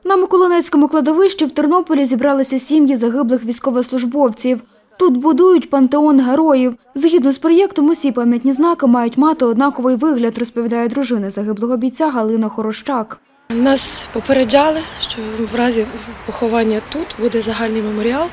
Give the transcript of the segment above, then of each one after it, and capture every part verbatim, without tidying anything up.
На Миколинецькому кладовищі в Тернополі зібралися сім'ї загиблих військовослужбовців. Тут будують пантеон героїв. Згідно з проєктом, усі пам'ятні знаки мають мати однаковий вигляд, розповідає дружина загиблого бійця Галина Хорощак. Нас попереджали, що в разі поховання тут буде загальний меморіал.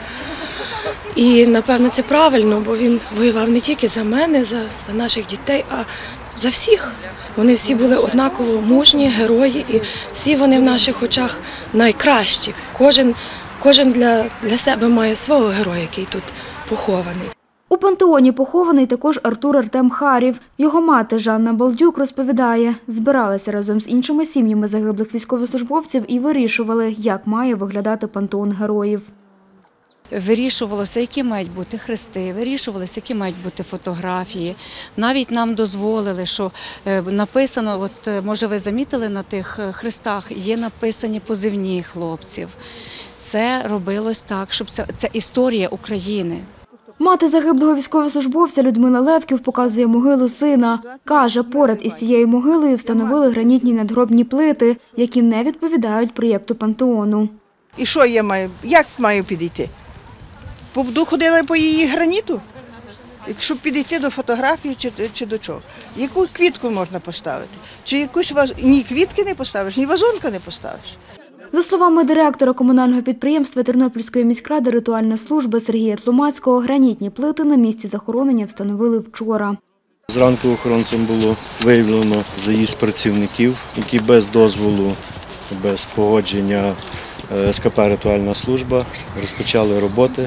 І, напевно, це правильно, бо він воював не тільки за мене, за, за наших дітей, а за всіх. Вони всі були однаково мужні, герої, і всі вони в наших очах найкращі. Кожен, кожен для, для себе має свого героя, який тут похований. У пантеоні похований також Артур Артем Харів. Його мати Жанна Балдюк розповідає, збиралися разом з іншими сім'ями загиблих військовослужбовців і вирішували, як має виглядати пантеон героїв. Вирішувалося, які мають бути хрести, вирішувалося, які мають бути фотографії. Навіть нам дозволили, що написано, от може ви замітили на тих хрестах, є написані позивні хлопців. Це робилось так, щоб це, це історія України. Мати загиблого військовослужбовця Людмила Левків показує могилу сина. Каже, поряд із цією могилою встановили гранітні надгробні плити, які не відповідають проєкту пантеону. І що я маю, як маю підійти? Буду ходила по її граніту, щоб підійти до фотографії чи, чи до чого. Яку квітку можна поставити? Чи якусь ваз... ні квітки не поставиш, ні вазонка не поставиш. За словами директора комунального підприємства Тернопільської міськради «Ритуальна служба» Сергія Тлумацького, гранітні плити на місці захоронення встановили вчора. Зранку охоронцям було виявлено заїзд працівників, які без дозволу, без погодження ес ка пе «Ритуальна служба» розпочали роботи.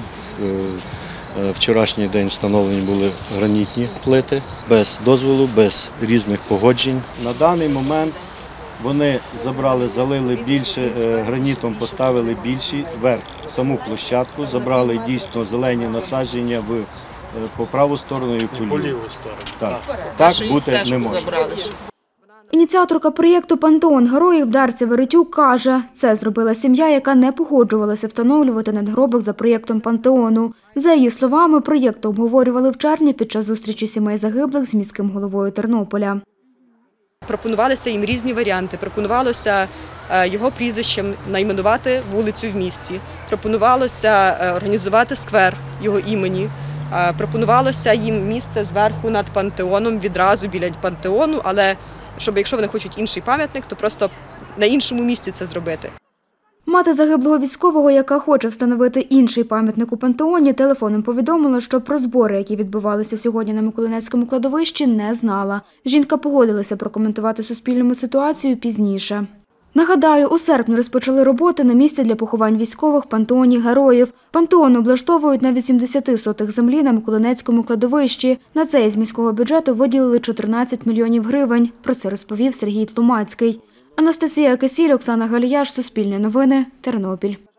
Вчорашній день встановлені були гранітні плити без дозволу, без різних погоджень. На даний момент вони забрали, залили більше, гранітом поставили більші верх, саму площадку, забрали дійсно зелені насадження в, по праву сторону і по ліву сторону. Так, так бути не може. Ініціаторка проєкту «Пантеон героїв» Дарця Веретюк каже, це зробила сім'я, яка не погоджувалася встановлювати надгробок за проєктом пантеону. За її словами, проєкт обговорювали в червні під час зустрічі сімей загиблих з міським головою Тернополя. Пропонувалися їм різні варіанти. Пропонувалося його прізвищем найменувати вулицю в місті. Пропонувалося організувати сквер його імені. Пропонувалося їм місце зверху над пантеоном, відразу біля пантеону, але щоб якщо вони хочуть інший пам'ятник, то просто на іншому місці це зробити. Мати загиблого військового, яка хоче встановити інший пам'ятник у пантеоні, телефоном повідомила, що про збори, які відбувалися сьогодні на Миколинецькому кладовищі, не знала. Жінка погодилася прокоментувати Суспільному ситуацію пізніше. Нагадаю, у серпні розпочали роботи на місці для поховань військових пантеоні героїв. Пантеон облаштовують на вісімдесяти сотих землі на Миколинецькому кладовищі. На це із міського бюджету виділили чотирнадцять мільйонів гривень. Про це розповів Сергій Тлумацький. Анастасія Кисіль, Оксана Галіяш, Суспільне новини, Тернопіль.